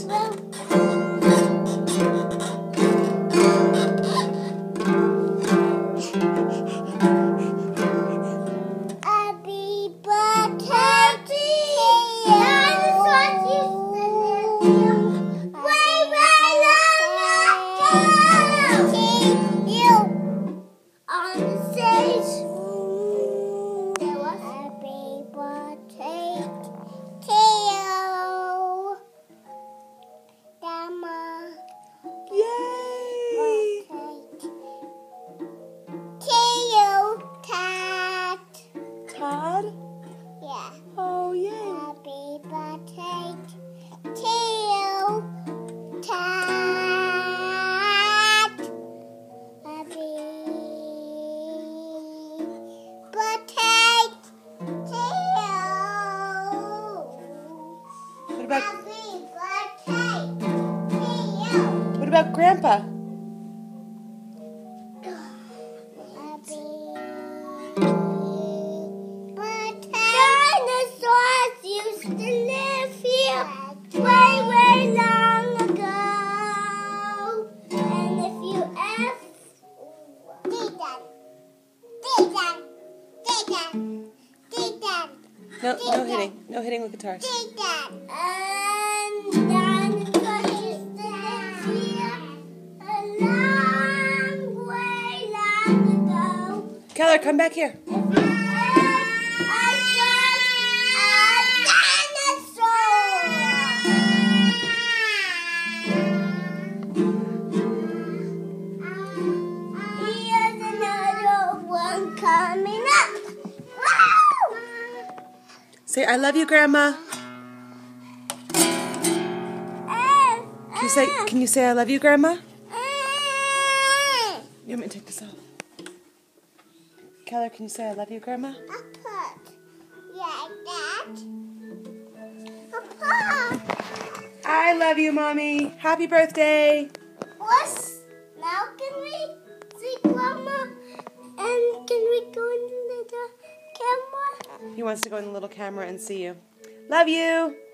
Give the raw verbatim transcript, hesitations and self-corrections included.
Todd? Yeah. Oh, yay. Happy birthday to you, Todd. Happy birthday to you. What about, Happy birthday to you. what about Grandpa? Dinosaurs used to live here way, way long ago. And if you ever... Dad, Dad, Dad, Dad, No, no hitting. No hitting with guitars. Dad. And dinosaurs used to live here a long way, long ago. Keller, come back here. Coming up. Say, I love you, Grandma. Can you say, can you say I love you, Grandma? You want me to take this off? Keller, can you say I love you, Grandma? A pot. Like that. A pot. I love you, Mommy. Happy birthday. What's now can we see Grandma? And can we go in the camera? He wants to go in the little camera and see you. Love you.